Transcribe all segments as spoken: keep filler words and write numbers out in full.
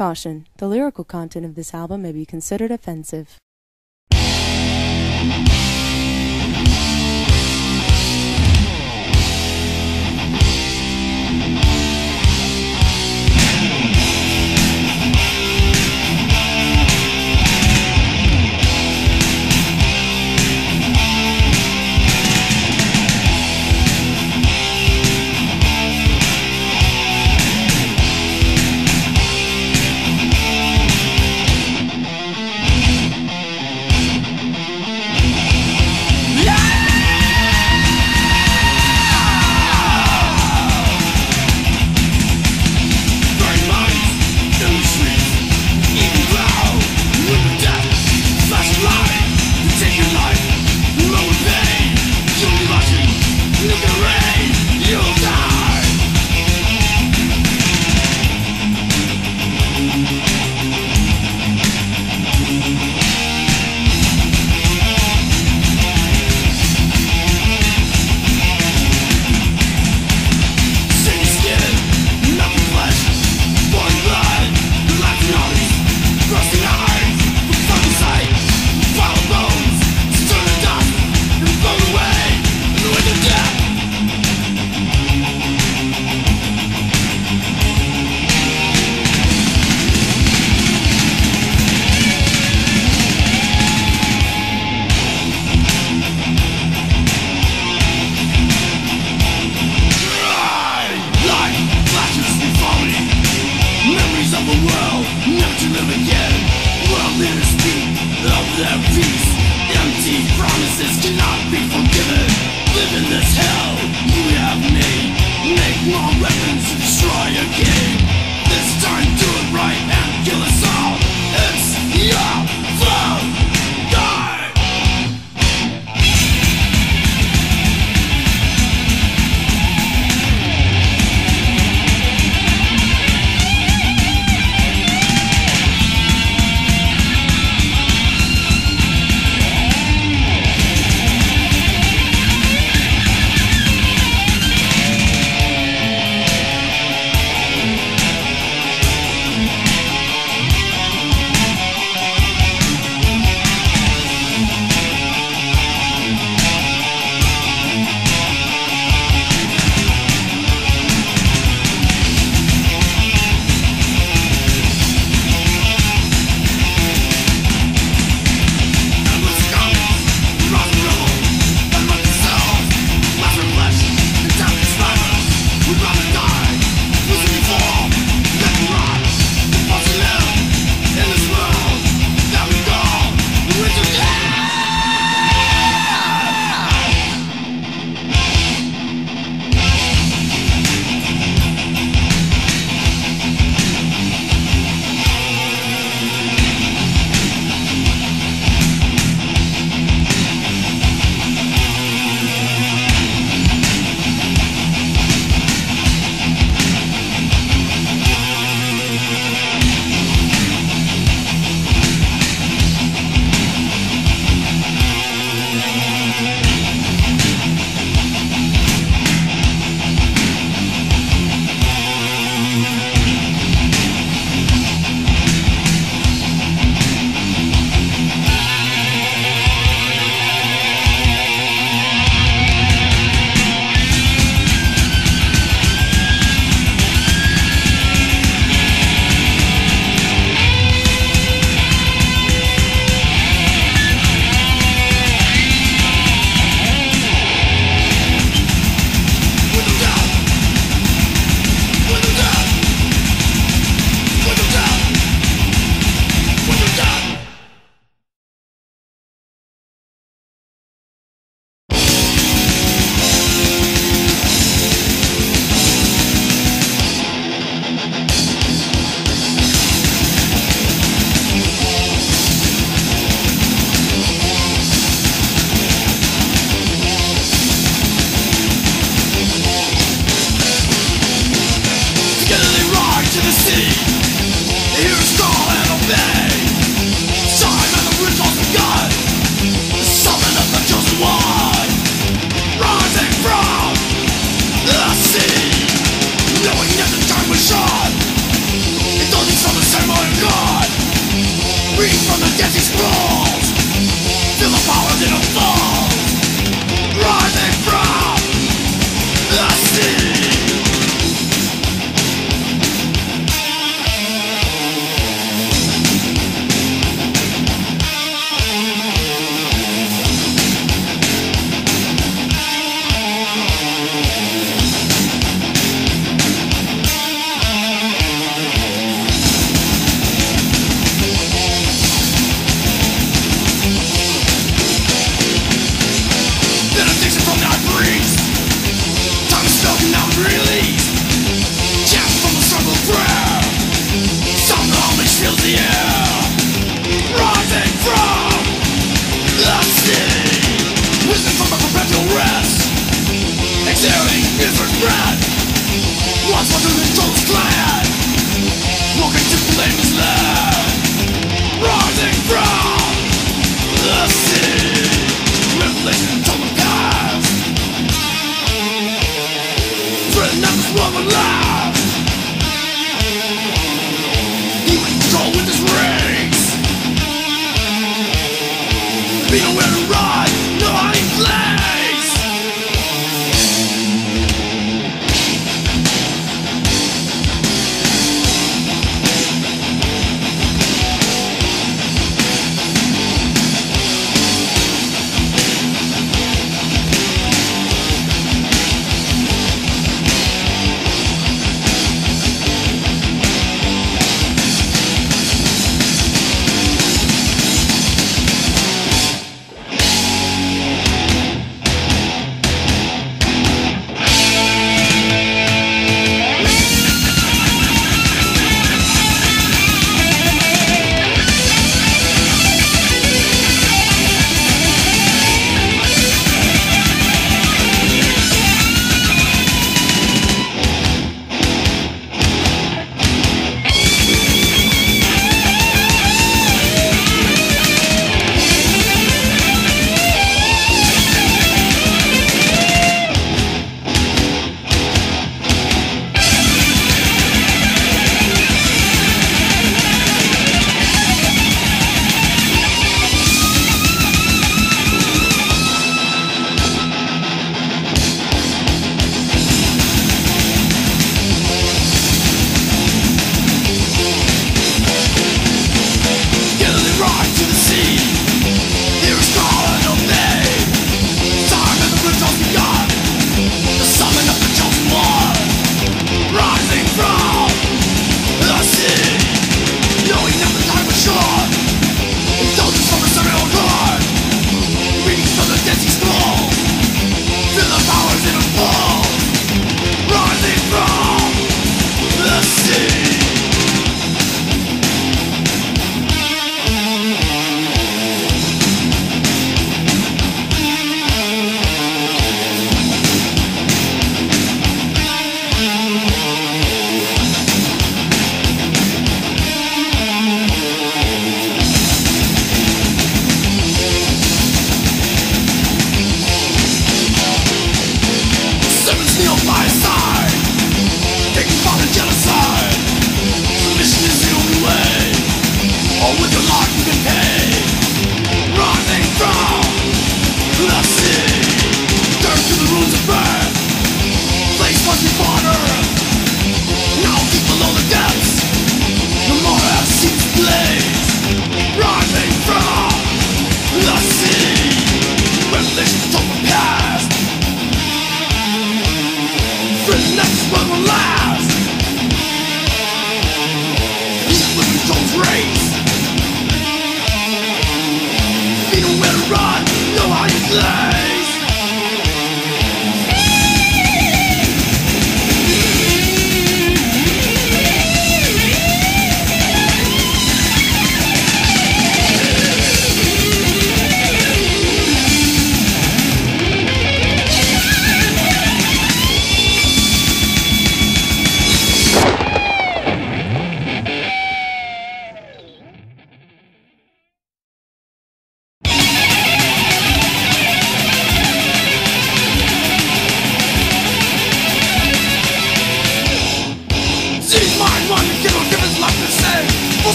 Caution: the lyrical content of this album may be considered offensive. Knowing that the time was short, it's only from the same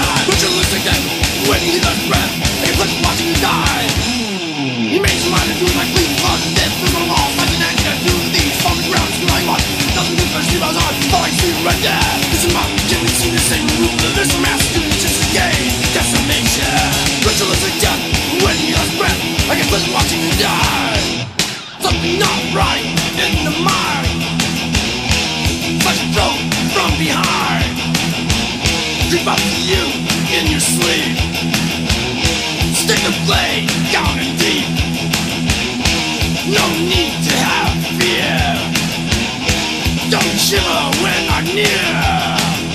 But you're losing them when you lose breath. And you're put watching you die. He made his mind to do it like clean blood. Death through the walls, like an acting to these falling grounds. You like what? Nothing good for sleep on, falling to surrender. This is my beginning, see the same rule. There's a master, it's just a game. Decimation. But you're losing death when you lose breath. I can put watching you die. Something not right in the mind. Flesh and throat from behind. Creep up to you in your sleep. Stick the blade down and deep. No need to have fear. Don't shiver when I'm near.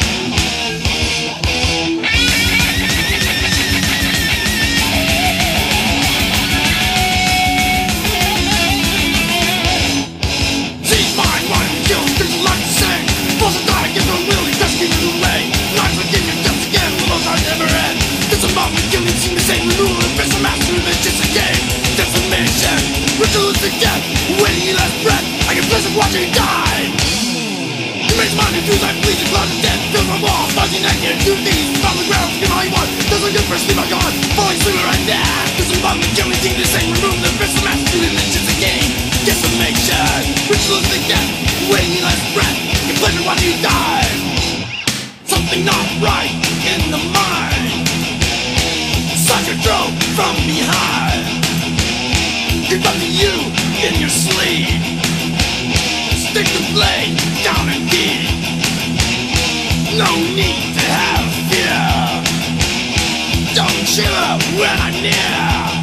Death, when he last breath, I can pleasure watching you die. You make money do like bleeding blood and death. Fills my walls, fuzzy naked, two knees from the ground, give all you want. Doesn't good for sleep, I'm gone, falling sleeping right there. This is about me, kill me, think the same, remove the best of master, and it's just a game. Decimation, rituals the death, when he last breath, I can pleasure watching you die. Something not right in the mind. Suck your throat from behind. Creep up to you in your sleep. Stick the blade down and deep. No need to have fear. Don't shiver when I'm near.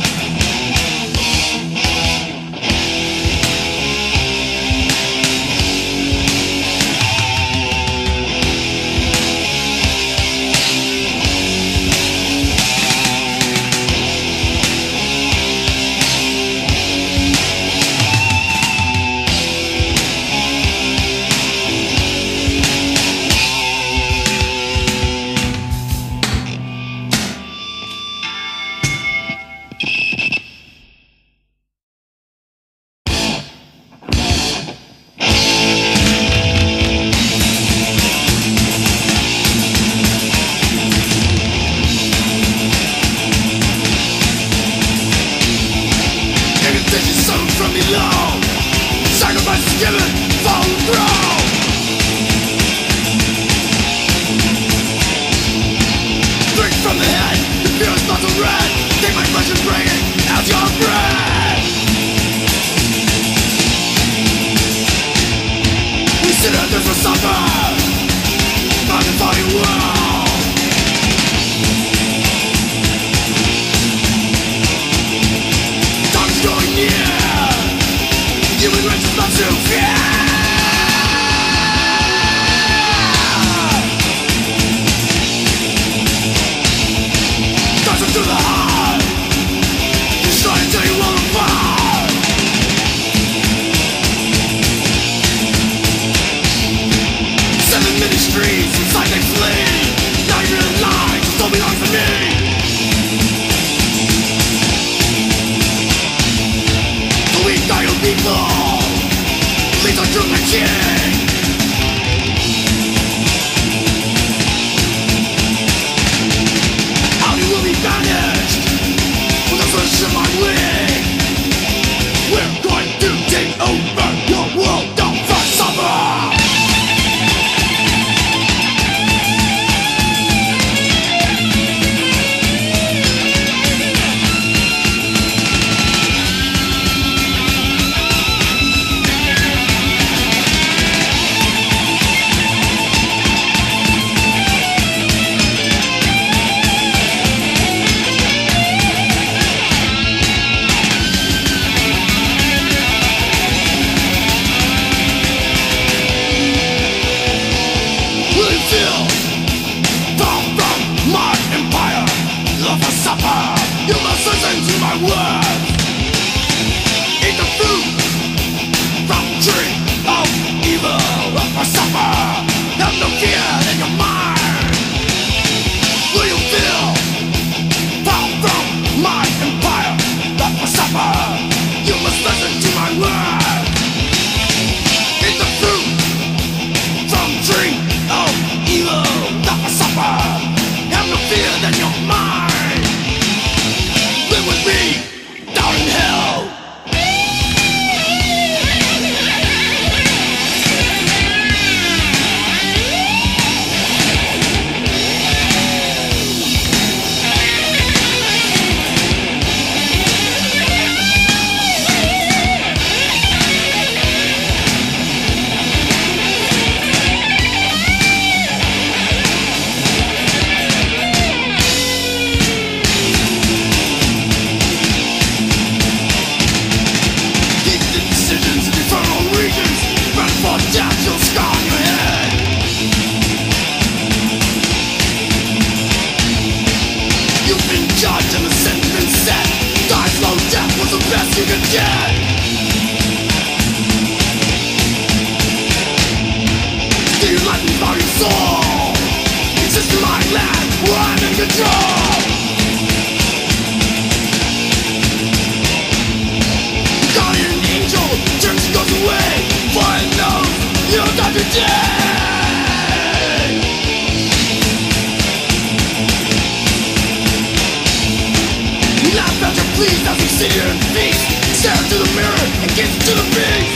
than your mind. Live with me down in hell. You can get. The enlightened by your soul. It's just my land where I'm in control. Guardian angel turns and goes away, for I know you'll die today. Now found your please as we sit here in peace. Stare into the mirror and give to the beast.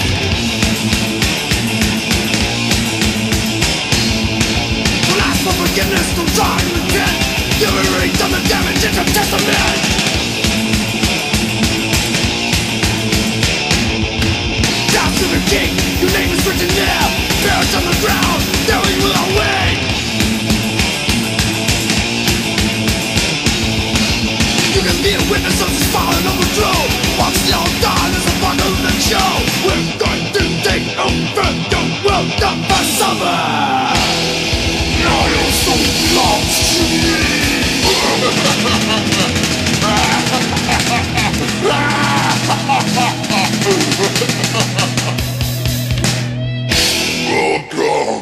Don't ask for forgiveness, don't try to repent. You've already done the damage in your testament. Down to the king, your name is written there. Buried on the ground, there you will await. You can be a witness of this fallen overthrow. While still gone as a part of the show. We're going to take over the world of the summer. Now your soul belongs to me. Welcome.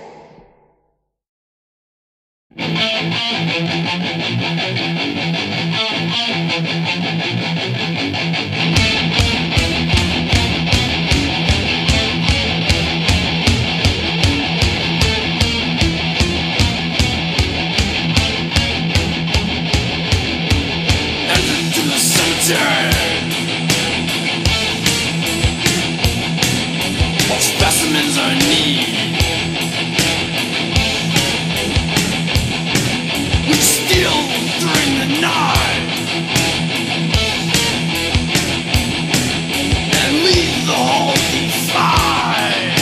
All specimens are in need. We steal during the night and leave the whole defied.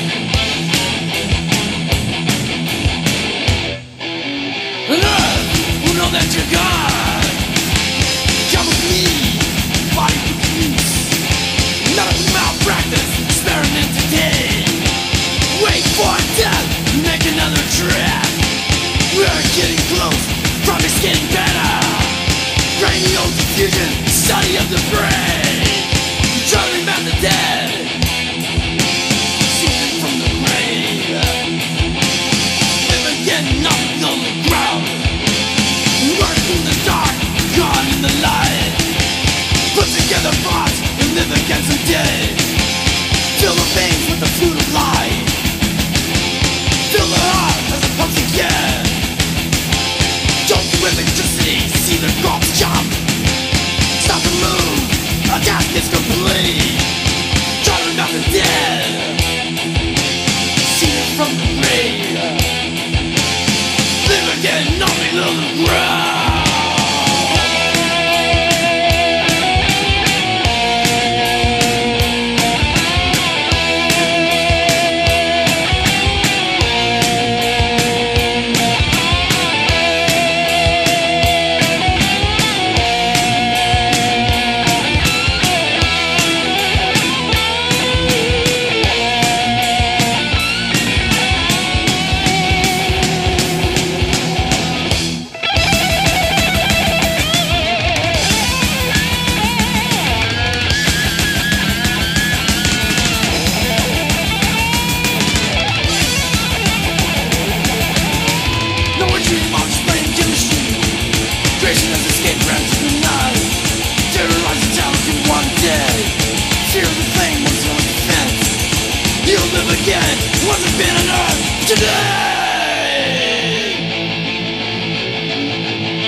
And earth will know that you're God. Come with me, body for peace. None of the malpractice, experiment today. Wait for death, make another trip. We're getting close, progress getting better. Cranial diffusion, study of the brain. Driving back the dead, seizing from the grave. Live again, nothing on the ground. Running in the dark, gone in the light. Put together thoughts and live against the day. Fill the veins with the food of life. Fill the heart as it pumps again. Don't do electricity, see the crops jump. Stop the move, a task is complete. Driving out the dead, see it from the grave. Live again, not below the ground. Again, wasn't been enough today.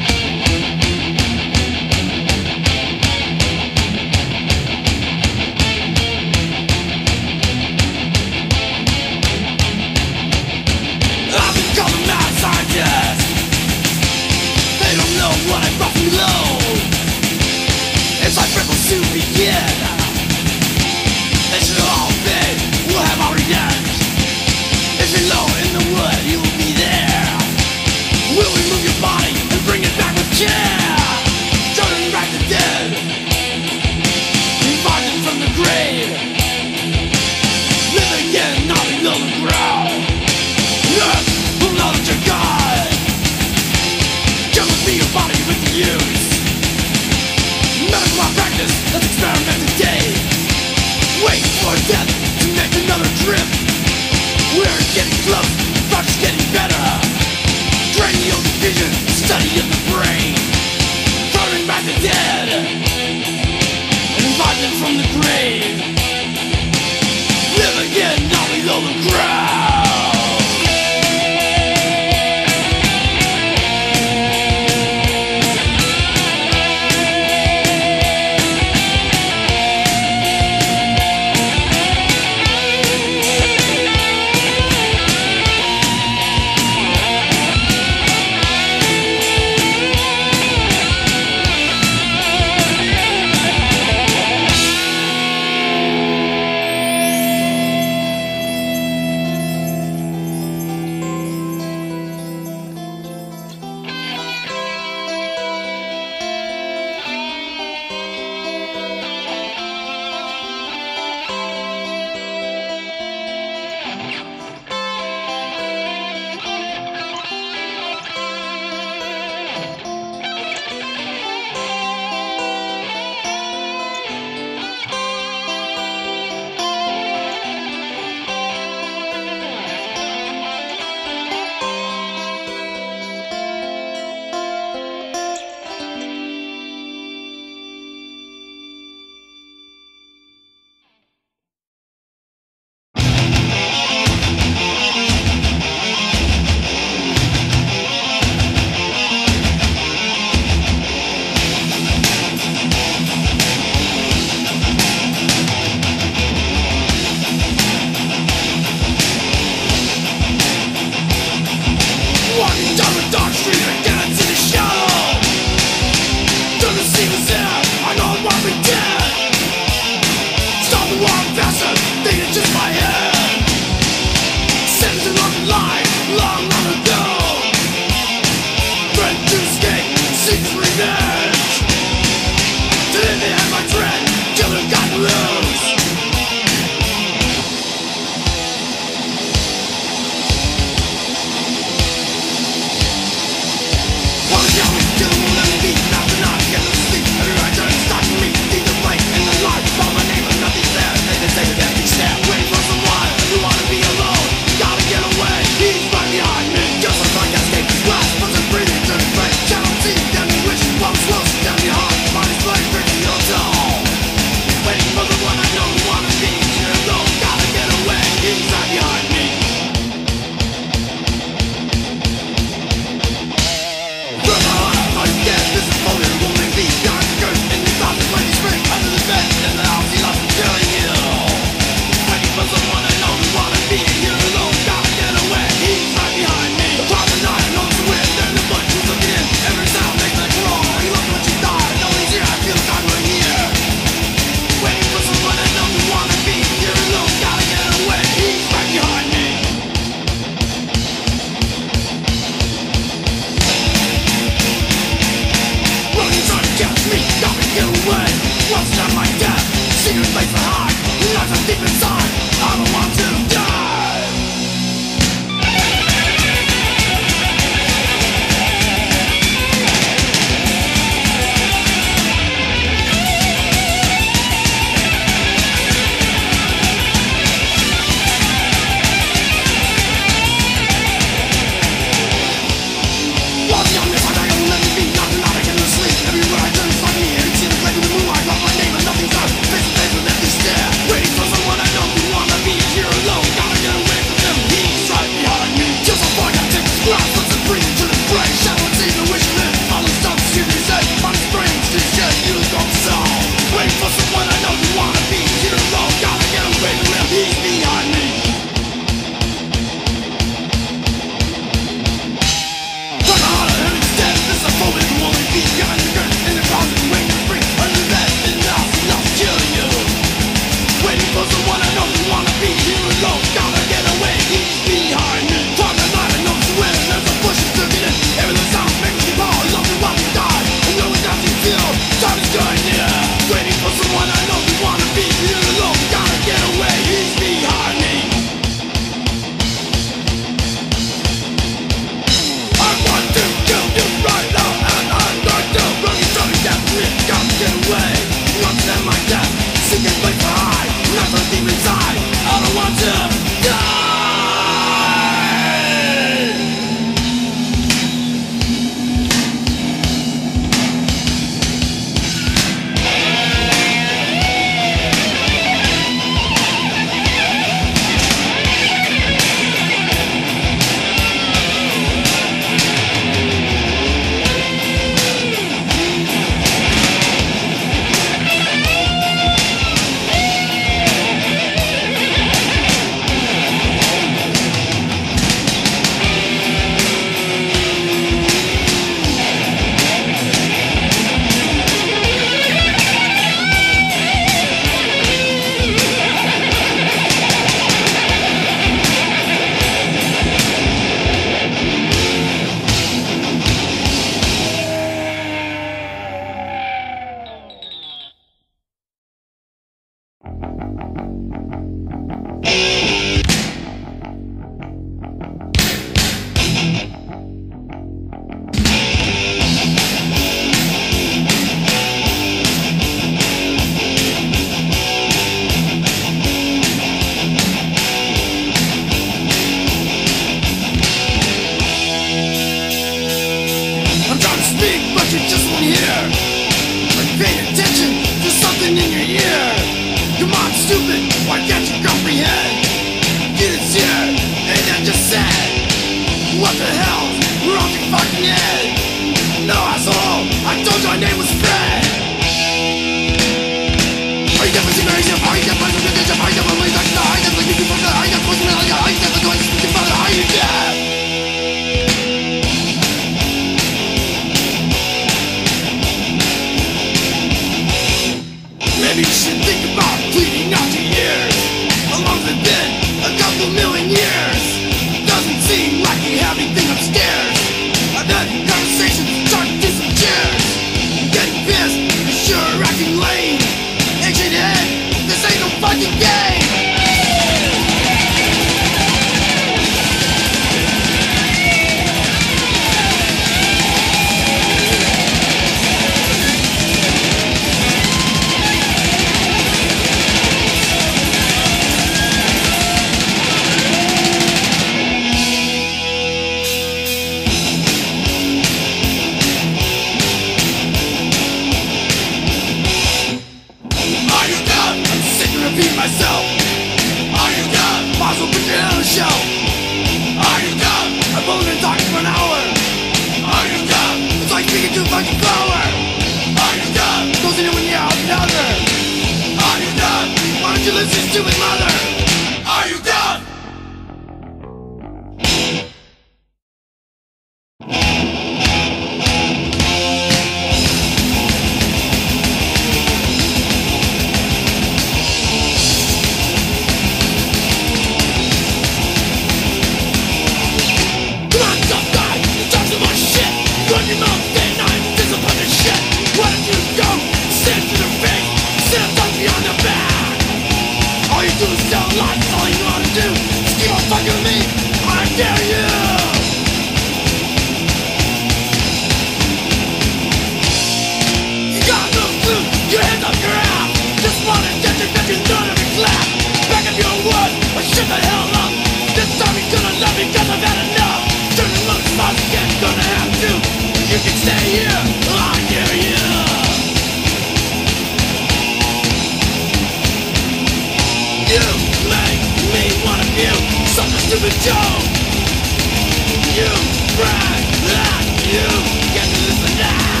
show. You brag that you get to this and that.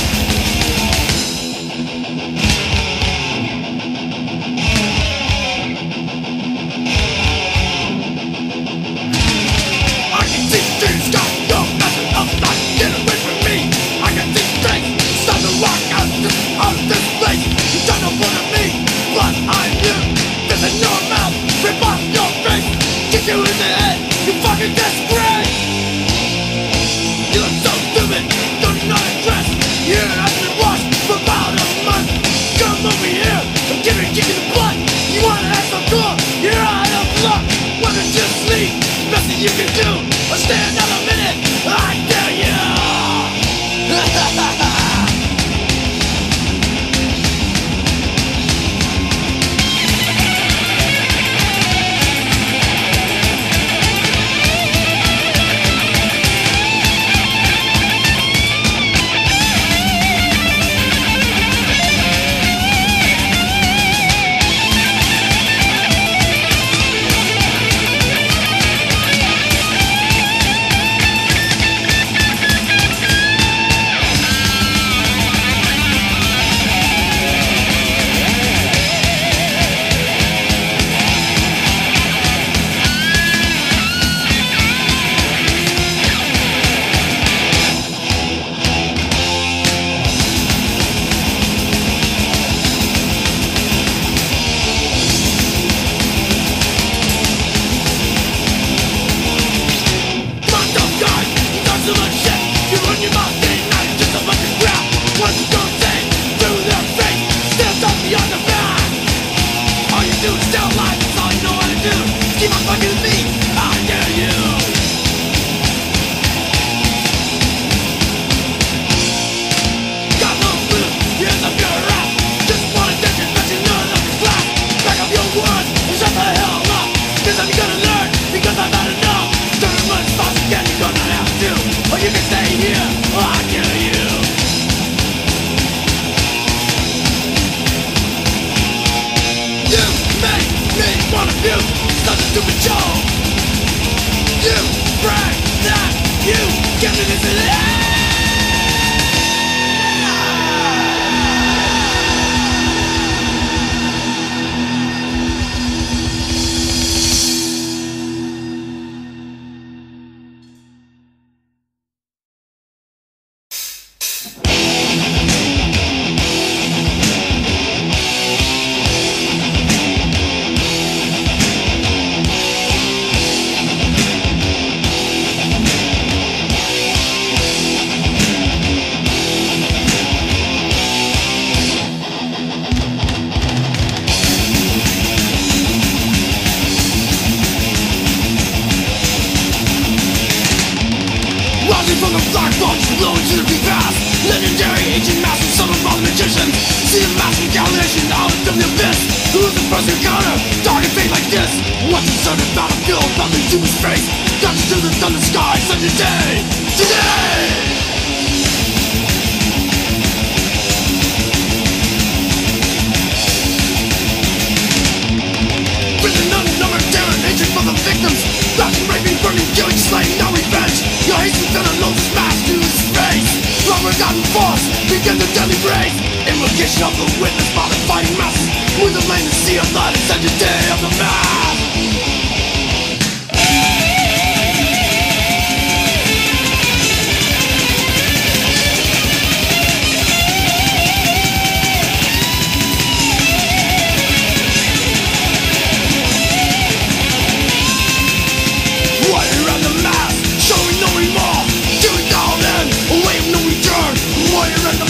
I can see things got no messing up, not get away from me. I can see things, start to walk out this, out of this place. You don't know what I mean, but I'm you. There's a your mouth, rip off your face, kick you in the head, you fucking disgrace. You look so stupid, don't know the dress. You're out in the wash for about a month. Come over here, I'm giving a kick in the butt. You wanna act so cool, you're out of luck. Why don't you sleep, best that you can do, or stay another minute, I dare you.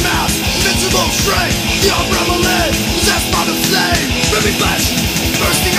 Straight, the umbrella lid, possessed by the flame, living flesh, thirsty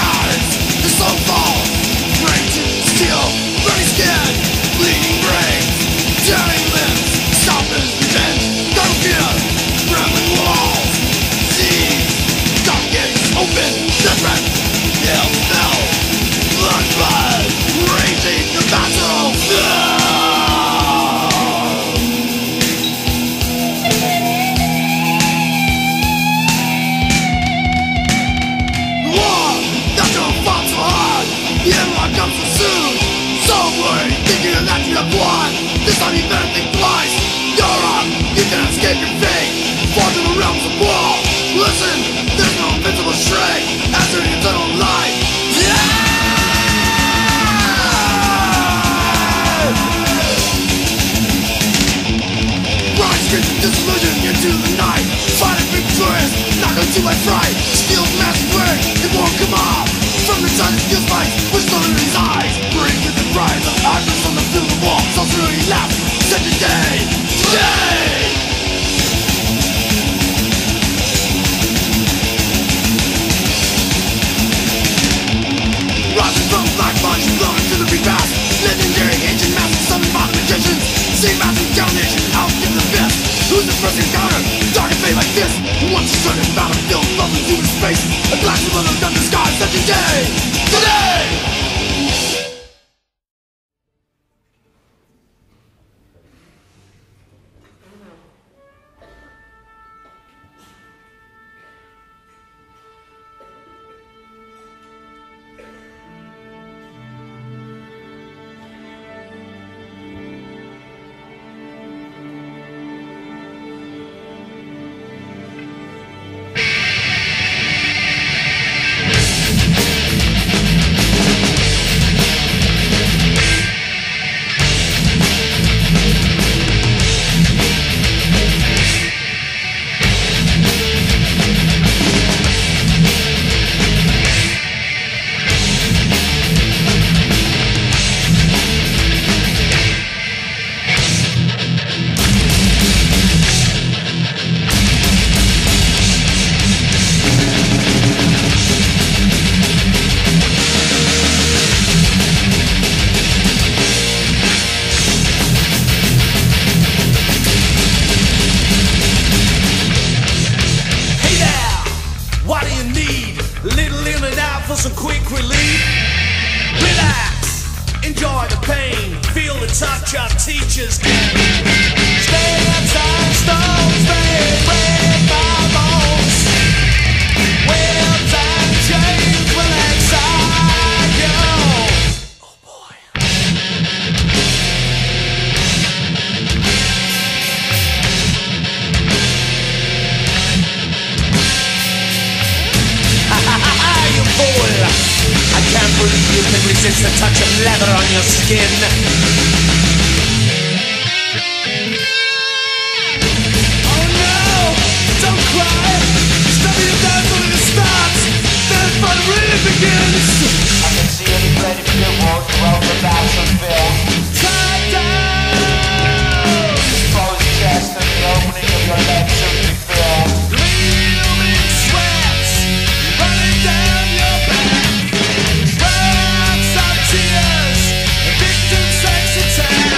fright, steel mask word, it won't come off. From the sun it feels like we're still in his eyes. Burning with the pride of ashes on the field of wall. So through he laughed, said today, today. Rising from black punch, blown into the repast. Legendary ancient masters, some modern magicians. See massive domination, out in the best. Who's the first encounter? Dark and fate like this. Once you turn a battlefield, bubbling through space. A blast of the thunder sky, such a day. Today! Some quick relief. Relax, enjoy the pain, feel the touch of teachers. Stay outside stones, stay red by bones. Webs and chains will excite you. Oh boy. Ha ha ha ha, you fool! I can't believe you can resist the touch of leather on your skin. Oh no! Don't cry! Study your dance when it starts. Then fun really begins. I can see you ready for your walk throughout the battlefield. Tie down! Exposed chest and the opening of your legs should be filled. Gleaming sweats running down your back. Tears, victim sex attack.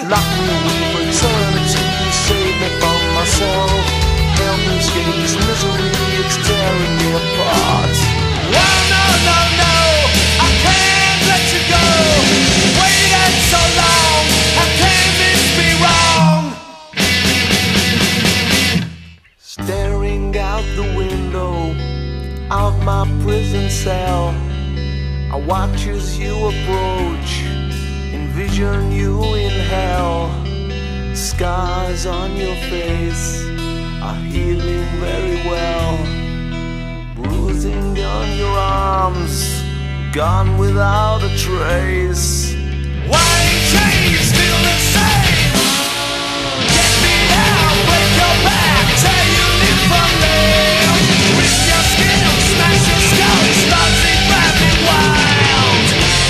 lock me away for eternity. Save me from myself. Help me escape this misery. It's tearing me apart. Oh no, no, no, I can't let you go. Waited so long, how can this be wrong? Staring out the window of my prison cell, I watch as you approach, envision you in hell. Scars on your face are healing very well. Bruising on your arms, gone without a trace. Why ain't change still the same? Get me out, break your back, tear you limb from limb. Rip your skin, smash your skull, start to grab it wild.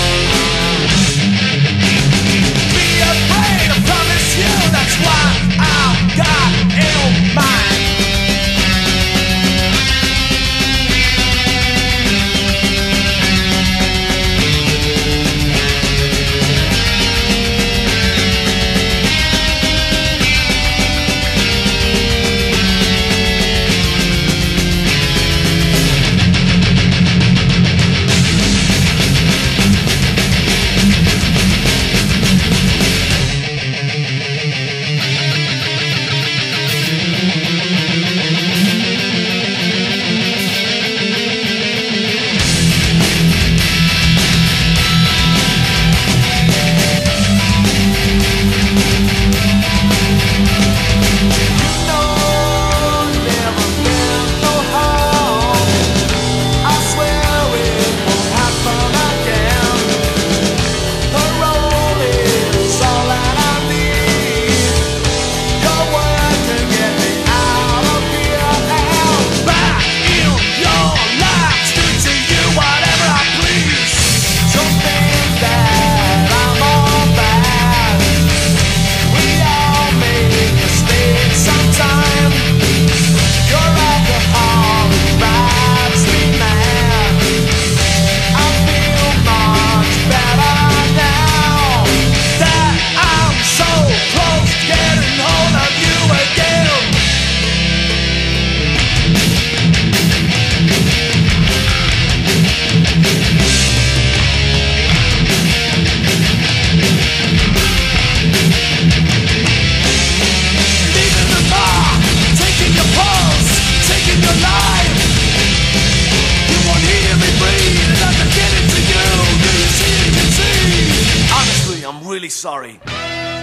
Be afraid, I promise you, that's why I've got ill mind. Sorry.